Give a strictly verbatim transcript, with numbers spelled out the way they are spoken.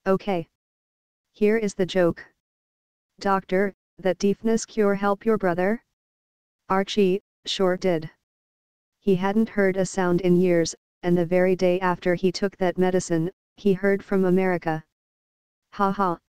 Okay. Here is the joke. Doctor, that deafness cure help your brother? Archie, sure did. He hadn't heard a sound in years, and the very day after he took that medicine, he heard from America. Ha ha.